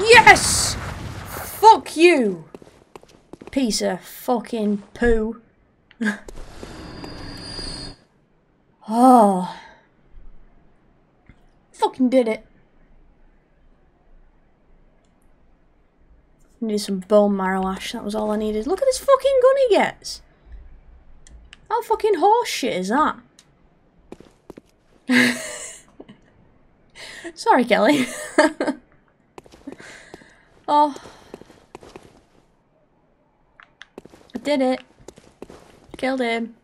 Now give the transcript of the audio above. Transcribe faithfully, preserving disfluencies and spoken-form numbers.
Yes! Fuck you! Piece of fucking poo. Oh. Fucking did it. Needed some bone marrow ash, that was all I needed. Look at this fucking gun he gets! How fucking horse shit is that? Sorry, Kelly. Oh. I did it. Killed him.